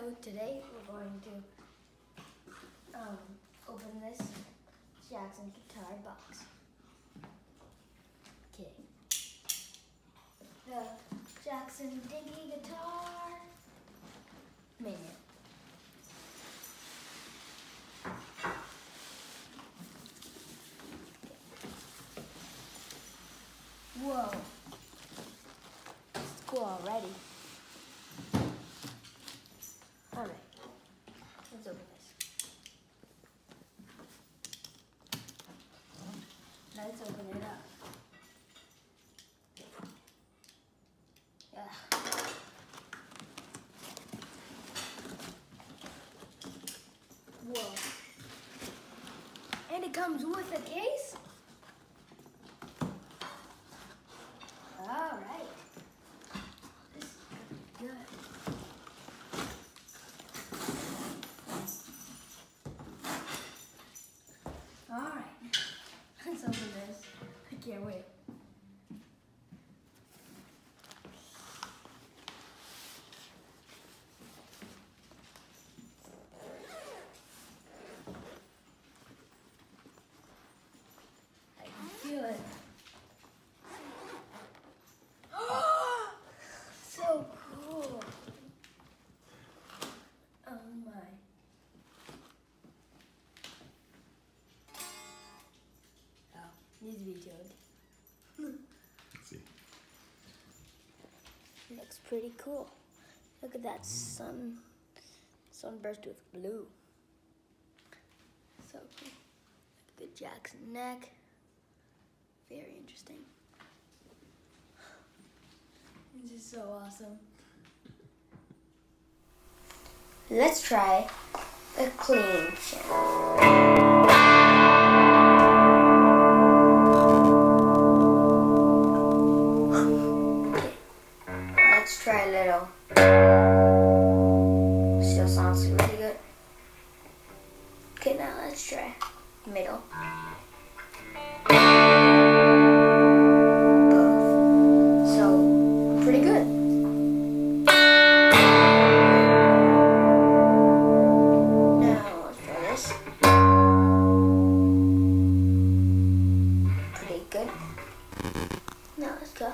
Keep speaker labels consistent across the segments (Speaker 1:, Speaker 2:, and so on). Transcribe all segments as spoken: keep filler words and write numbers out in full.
Speaker 1: So today we're going to um, open this Jackson guitar box. Okay. The Jackson Dinky Guitar Minion. Whoa. It's cool already. Alright. Let's open this. Let's open it up. Yeah. Whoa. And it comes with a case? Alright. This is good. Alright. Let's open this. I can't wait. I can feel it. So cool. Oh my. Oh, needs to be tuned.
Speaker 2: Let's see.
Speaker 1: Looks pretty cool. Look at that sun, sunburst with blue. So cool. Good Jackson neck. Very interesting. This is so awesome. Let's try a clean channel. Let's try a little. Still sounds really good. Okay, now let's try middle. Both. So, pretty good. Now let's try this. Pretty good. Now let's go.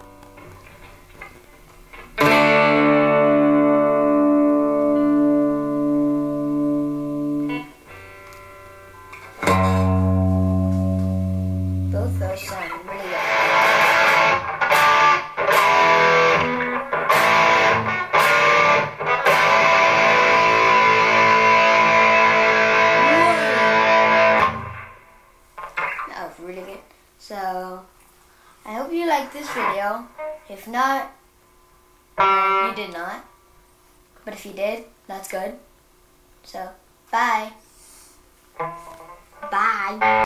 Speaker 1: Both those sound really good. That was really good. So, I hope you liked this video. If not, uh, you did not. But if you did, that's good. So, bye. Bye.